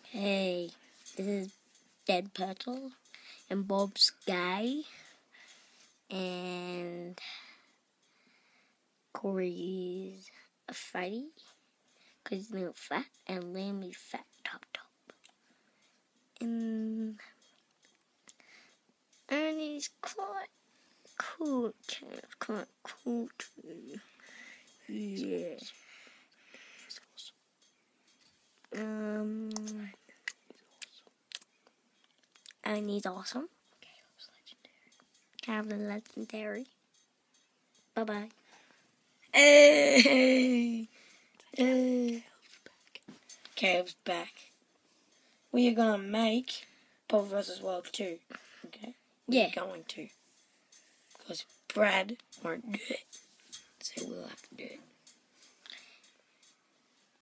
Hey, this is Dead Petal and Bob's Guy and Corey's a fatty because he's little fat and Lammy's fat top. And Ernie's quite cool, quite cool too. Yeah. Ernie's awesome. Caleb's legendary. Bye-bye. Hey! Caleb's back. We are going to make Bob vs. World 2. Okay? Yeah. We're going to. Because Brad won't do it. So we'll have to do it.